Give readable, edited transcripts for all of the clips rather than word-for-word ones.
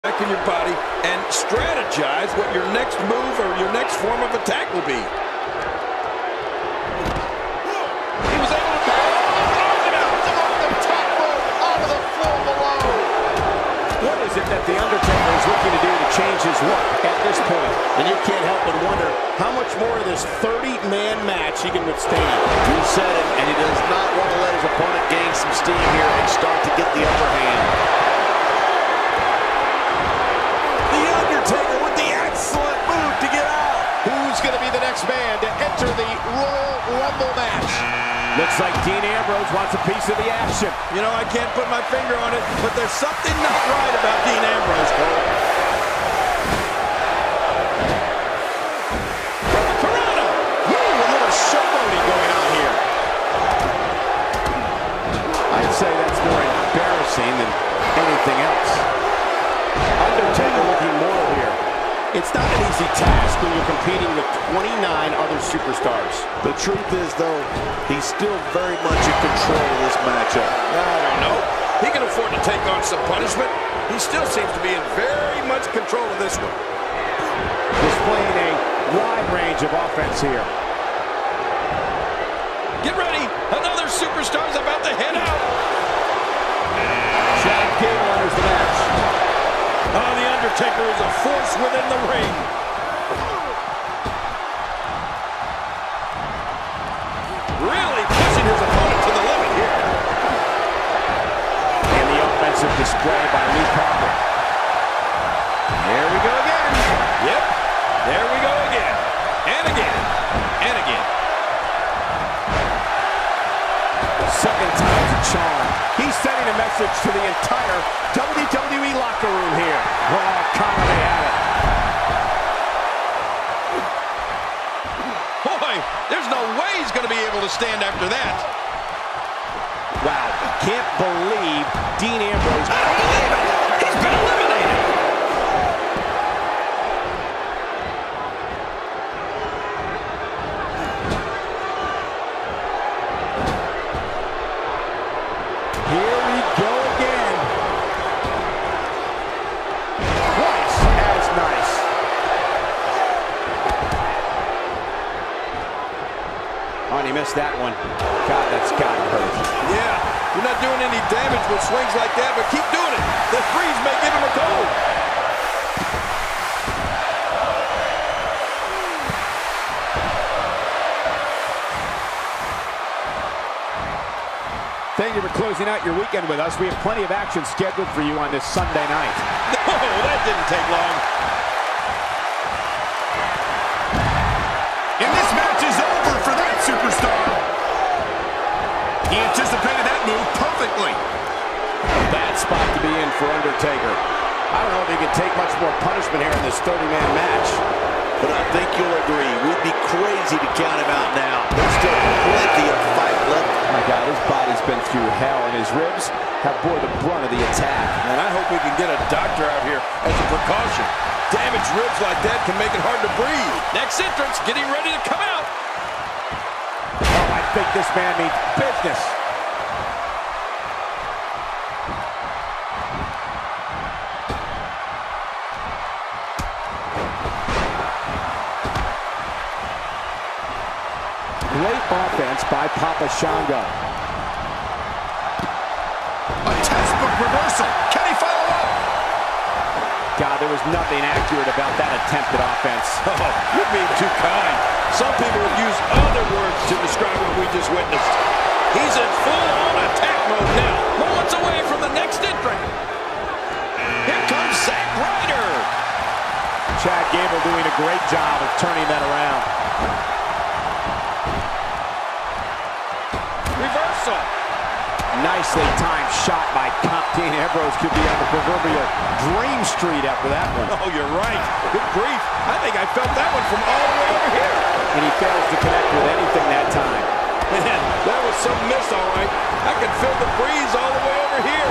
back in your body and strategize what your next move or your next form of attack will be. He was able to pass. Off the top rope, onto the floor below. What is it that The Undertaker is looking to do to change his look at this point? And you can't help but wonder how much more of this 30-man match he can withstand. He said it, and he does not want to let his opponent gain some steam here and start to get the upper hand. The Undertaker with the excellent move to get out. Who's going to be the next man to enter the Royal Rumble match? Looks like Dean Ambrose wants a piece of the action. You know, I can't put my finger on it, but there's something not right about Dean Ambrose, Cole. Corona! Woo, a little showboating going on here. I'd say that's more embarrassing than anything else. Undertaker looking mortal here. It's not an easy task when you're competing with 29 other superstars. The truth is, though, he's still very much in control of this matchup. I don't know. He can afford to take on some punishment. He still seems to be in very much control of this one. Displaying a wide range of offense here. Get ready. Another superstar's about to head out. Chad Gable enters the match. Oh, The Undertaker is a force within the ring. Really pushing his opponent to the limit here. And the offensive display by Luke Harper. There we go again. Yep. There we go again. And again. And again. Second time's a charm. He's sending a message to the entire WWE locker room here. Oh, Connor, they have it. Boy, there's no way he's going to be able to stand after that. Wow, can't believe Dean Ambrose. I don't believe it. He's been eliminated. Here we go again. Twice as nice. Oh, and he missed that one. God, that's got to hurt. Yeah, you're not doing any damage with swings like that, but keep doing it. The freeze may give him a cold. Thank you for closing out your weekend with us. We have plenty of action scheduled for you on this Sunday night. No, that didn't take long. And this match is over for that superstar. He anticipated that move perfectly. A bad spot to be in for Undertaker. I don't know if he can take much more punishment here in this 30-man match. But I think you'll agree, we'd be crazy to count him out now. There's still plenty of fight left. Oh my God, his body's been through hell, and his ribs have bore the brunt of the attack. And I hope we can get a doctor out here as a precaution. Damaged ribs like that can make it hard to breathe. Next entrance, getting ready to come out. Oh, I think this man means business. Great offense by Papa Shango. A textbook reversal. Can he follow up? God, there was nothing accurate about that attempted offense. Oh, you're being too kind. Some people would use other words to describe what we just witnessed. He's in full-on attack mode now, moments away from the next entrant. Here comes Zack Ryder. Chad Gable doing a great job of turning that around. Reversal. Nicely timed shot by Dean Ambrose. Could be on the proverbial dream street after that one. Oh, you're right. Good grief. I think I felt that one from all the way over here. And he fails to connect with anything that time. Man, that was some miss, all right. I could feel the breeze all the way over here.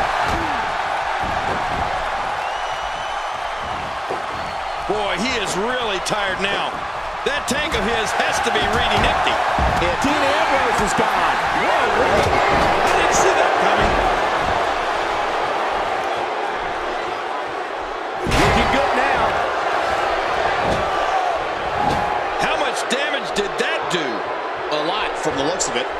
Boy, he is really tired now. That tank of his has to be reading empty. And Dean Ambrose is gone. Whoa, really? I didn't see that coming. of it.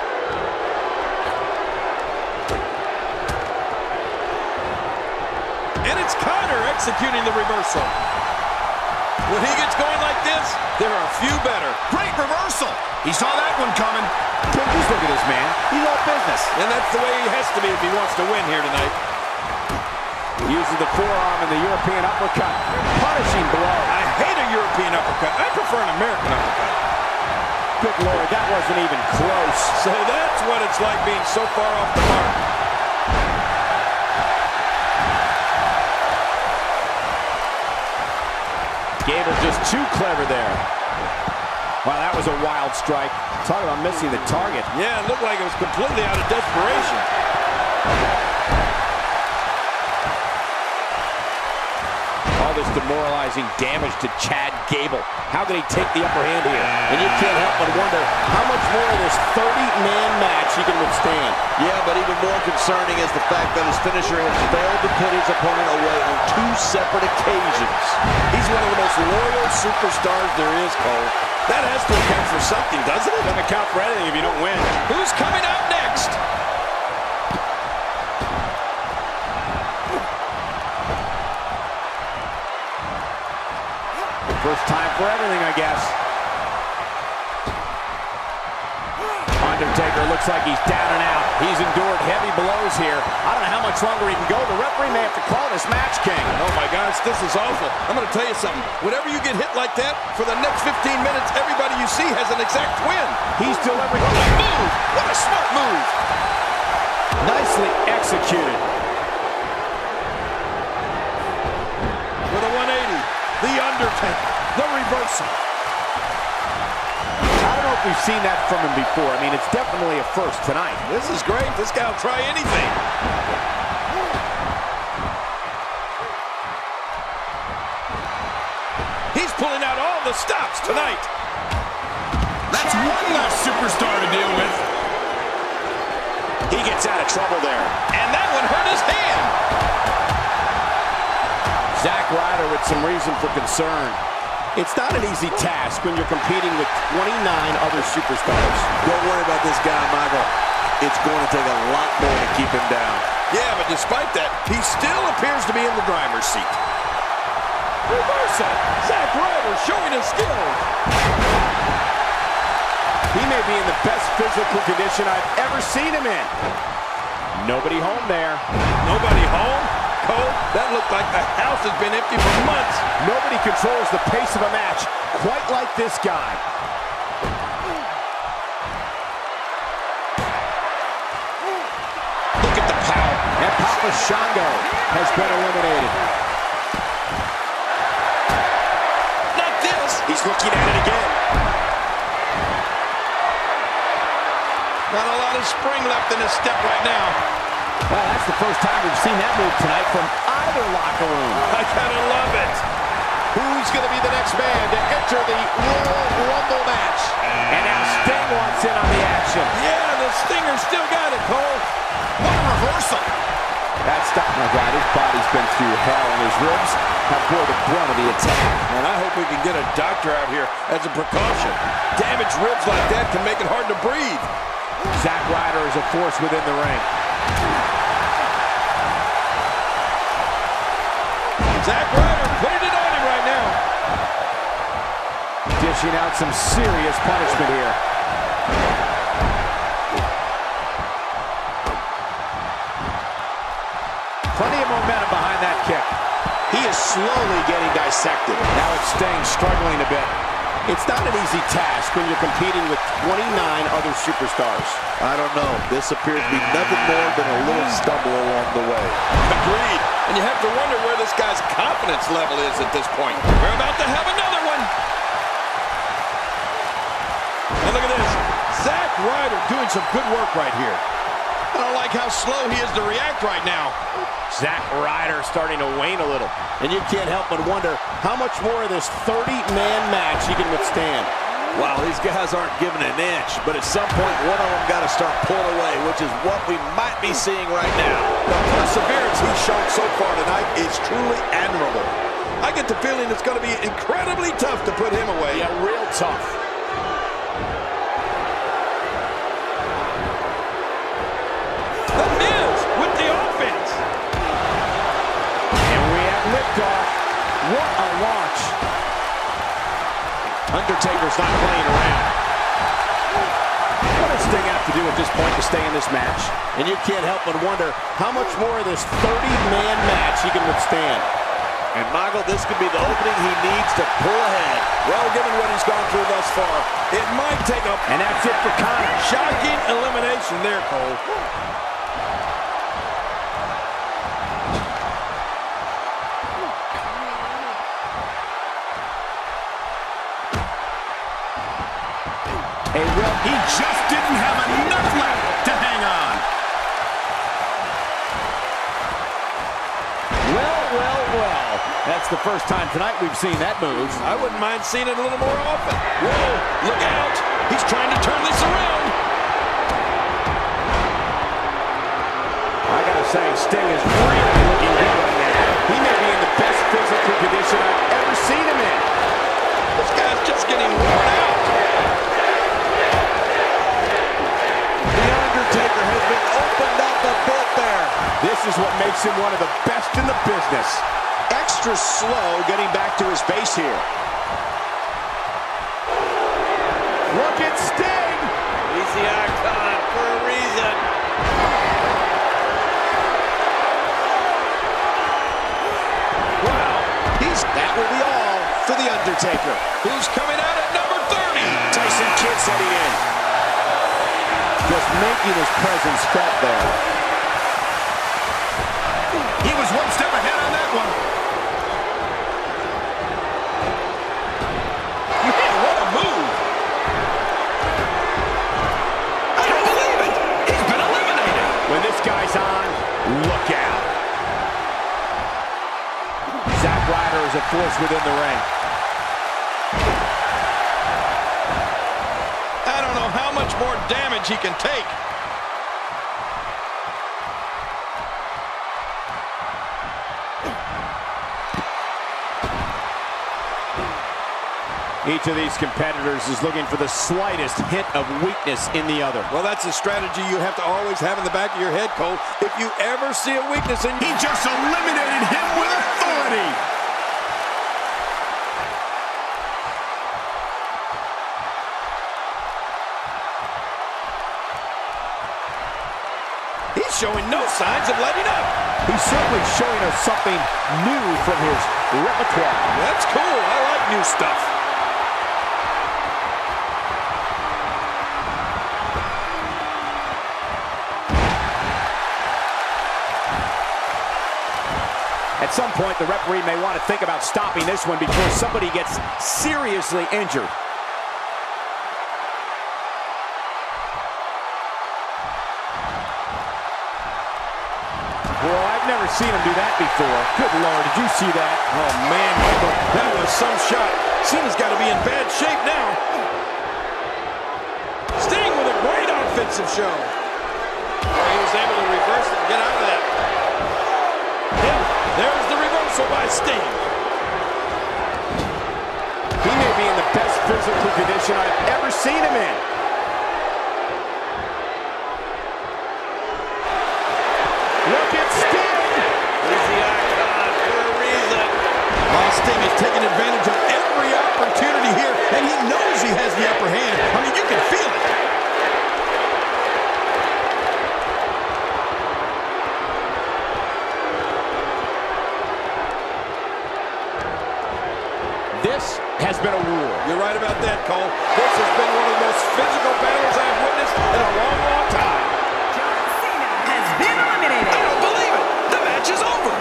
And it's Connor executing the reversal. When he gets going like this, there are a few better. Great reversal. He saw that one coming. Just look at this man. He's all business. And that's the way he has to be if he wants to win here tonight. Uses the forearm in the European uppercut. Punishing blow. I hate a European uppercut. I prefer an American uppercut. Good Lord, that wasn't even close. So that's what it's like being so far off the mark. Gable just too clever there. Wow, that was a wild strike. Talk about missing the target. Yeah, it looked like it was completely out of desperation. All this demoralizing damage to Chad Gable. How can he take the upper hand here? And you can't help but wonder how much more of this 30-man match he can withstand. Yeah, but even more concerning is the fact that his finisher has failed to put his opponent away on 2 separate occasions. He's one of the most loyal superstars there is, Cole. That has to account for something, doesn't it? Doesn't account for anything if you don't win. Who's coming out next? First time for everything, I guess. Undertaker looks like he's down and out. He's endured heavy blows here. I don't know how much longer he can go. The referee may have to call this match, King. Oh, my gosh, this is awful. I'm going to tell you something. Whenever you get hit like that, for the next 15 minutes, everybody you see has an exact win. He's delivering. What a move! What a smart move! Nicely executed. With a 180, The Undertaker, the reversal. I don't know if we've seen that from him before. I mean, it's definitely a first tonight. This is great. This guy will try anything. He's pulling out all the stops tonight. That's one less superstar to deal with. He gets out of trouble there. And that one hurt his hand. Zack Ryder with some reason for concern. It's not an easy task when you're competing with 29 other superstars. Don't worry about this guy, Michael. It's going to take a lot more to keep him down. Yeah, but despite that, he still appears to be in the driver's seat. Reversal. Zack Ryder showing his skill. He may be in the best physical condition I've ever seen him in. Nobody home there. Nobody home? Cole, that looked like the house has been empty for months. Nobody controls the pace of a match quite like this guy. Look at the power. And Papa Shango has been eliminated. Not this. He's looking at it again. Not a lot of spring left in his step right now. Well, that's the first time we've seen that move tonight from either locker room. I gotta love it. Who's going to be the next man to enter the Royal Rumble match? And now Sting wants in on the action. Yeah, the Stinger still got it, Cole. What a reversal. That's stop. My God, his body's been through hell, and his ribs have bore the brunt of the attack. And I hope we can get a doctor out here as a precaution. Damaged ribs like that can make it hard to breathe. Zack Ryder is a force within the ring. Zack Ryder putting it on him right now. Dishing out some serious punishment here. Plenty of momentum behind that kick. He is slowly getting dissected. Now it's Sting struggling a bit. It's not an easy task when you're competing with 29 other superstars. I don't know. This appears to be nothing more than a little stumble along the way. Agreed. And you have to wonder where this guy's confidence level is at this point. We're about to have another one. And look at this. Zack Ryder doing some good work right here. I don't like how slow he is to react right now. Zack Ryder starting to wane a little. And you can't help but wonder how much more of this 30-man match he can withstand. Wow, these guys aren't giving an inch, but at some point, one of them got to start pulling away, which is what we might be seeing right now. The perseverance he's shown so far tonight is truly admirable. I get the feeling it's going to be incredibly tough to put him away. Yeah, real tough. tipped off. What a launch. Undertaker's not playing around. What does Sting have to do at this point to stay in this match? And you can't help but wonder how much more of this 30-man match he can withstand. And Michael, this could be the opening he needs to pull ahead. Well, given what he's gone through thus far, it might take a... And that's it for Connor. Shocking elimination there, Cole. He just didn't have enough left to hang on. Well. That's the first time tonight we've seen that move. I wouldn't mind seeing it a little more often. Whoa, look out. He's trying to turn this around. I gotta say, Sting is really looking good right now. He may be in the best physical condition I've ever seen him in. This guy's just getting worn out. The Undertaker has been opened up a bit there. This is what makes him one of the best in the business. Extra slow getting back to his base here. Look at Sting! He's the icon for a reason. Wow. That will be all for The Undertaker. Who's coming out at number 30? Tyson Kidd's heading in. Just making his presence felt there. He was one step ahead on that one. Man, what a move. I don't believe it. He's been eliminated. When this guy's on, look out. Zack Ryder is a force within the ring. I don't know how much more damage he can take. Each of these competitors is looking for the slightest hint of weakness in the other. Well, that's a strategy you have to always have in the back of your head, Cole. If you ever see a weakness in... He just eliminated him with authority. He's showing no signs of letting up. He's certainly showing us something new from his repertoire. That's cool. I like new stuff. At some point, the referee may want to think about stopping this one before somebody gets seriously injured. Well, I've never seen him do that before. Good Lord, did you see that? Oh, man, Michael, that was some shot. Cena's got to be in bad shape now. Sting with a great offensive show. He was able to reverse it and get out of that. There's the reversal by Sting. He may be in the best physical condition I've ever seen him in. Look at Sting! He's the icon for a reason. Sting is taking advantage of every opportunity here, and he knows he has the upper hand. I mean, you can feel it. This has been a war. You're right about that, Cole. This has been one of the most physical battles I've witnessed in a long, long time. John Cena has been eliminated. I don't believe it. The match is over.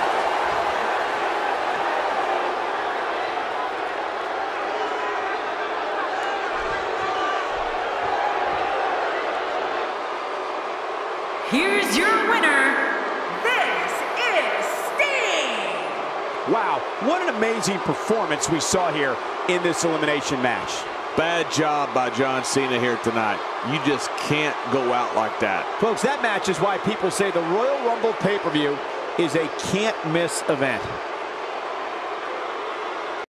Here's your winner. This is Sting. Wow, what an amazing performance we saw here in this elimination match. Bad job by John Cena here tonight. You just can't go out like that. Folks, that match is why people say the Royal Rumble pay-per-view is a can't-miss event.